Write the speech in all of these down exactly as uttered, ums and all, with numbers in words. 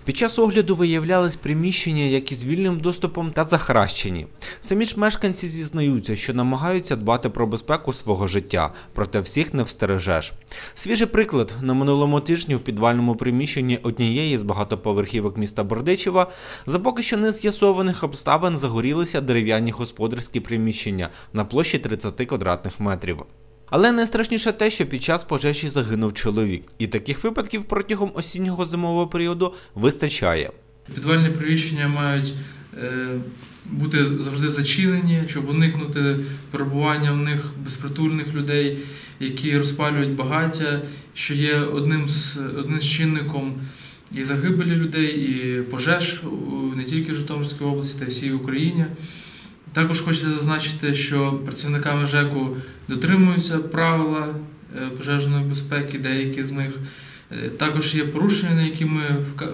Під час огляду виявлялись приміщення, які з вільним доступом та захаращені. Самі ж мешканці зізнаються, що намагаються дбати про безпеку свого життя, проте всіх не встережеш. Свіжий приклад. На минулому тижні в підвальному приміщенні однієї з багатоповерхівок міста Бердичева за поки що не з'ясованих обставин загорілися дерев'яні господарські приміщення на площі тридцять квадратних метрів. Але найстрашніше те, що під час пожежі загинув чоловік. І таких випадків протягом осіннього зимового періоду вистачає. Підвальні приміщення мають е, бути завжди зачинені, щоб уникнути перебування в них безпритульних людей, які розпалюють багаття, що є одним з, одним з чинником і загибелі людей, і пожеж не тільки в Житомирській області, та й всій Україні. Також хочеться зазначити, що працівниками ЖЕКу дотримуються правила пожежної безпеки, деякі з них. Також є порушення, на які ми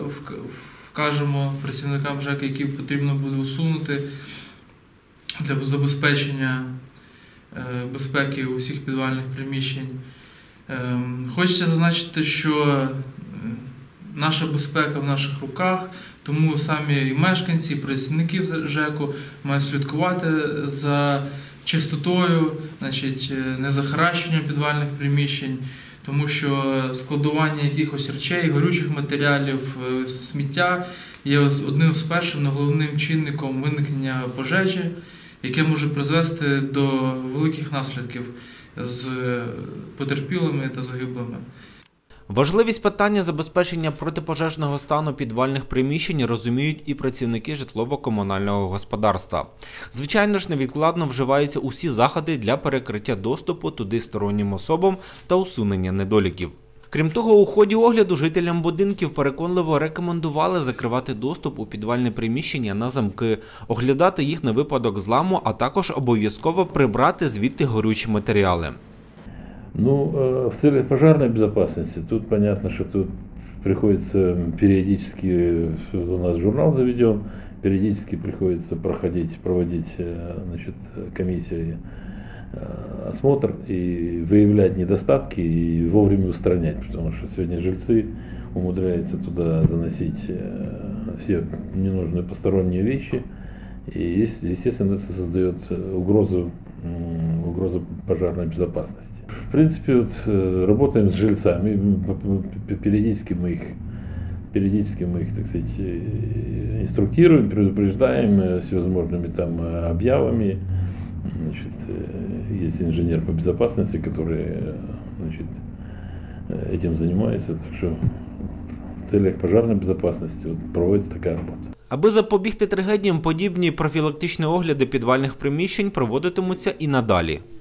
вкажемо працівникам ЖЕКу, які потрібно буде усунути для забезпечення безпеки усіх підвальних приміщень. Хочеться зазначити, що наша безпека в наших руках, тому самі і мешканці, і працівники ЖЕКу мають слідкувати за чистотою, значить, незахаращенням підвальних приміщень, тому що складування якихось речей, горючих матеріалів, сміття є одним з перших, але головним чинником виникнення пожежі, яке може призвести до великих наслідків з потерпілими та загиблими. Важливість питання забезпечення протипожежного стану підвальних приміщень розуміють і працівники житлово-комунального господарства. Звичайно ж, невідкладно вживаються усі заходи для перекриття доступу туди стороннім особам та усунення недоліків. Крім того, у ході огляду жителям будинків переконливо рекомендували закривати доступ у підвальне приміщення на замки, оглядати їх на випадок зламу, а також обов'язково прибрати звідти горючі матеріали. Ну, в целях пожарной безопасности, тут понятно, что тут приходится периодически, у нас журнал заведен, периодически приходится проходить, проводить, значит, комиссии осмотр и выявлять недостатки и вовремя устранять, потому что сегодня жильцы умудряются туда заносить все ненужные посторонние вещи, и, естественно, это создает угрозу, угрозу пожарной безопасности. В принципе, вот, работаем с жильцами, периодически мы их, периодически мы их, так сказать, инструктируем, предупреждаем всевозможными там объявами. Значит, есть инженер по безопасности, который, значит, этим занимается, так что в целях пожарной безопасности вот, проводится такая работа. Аби запобігти трагедіям, подібні профілактичні огляди підвальних приміщень проводитимуться і надалі.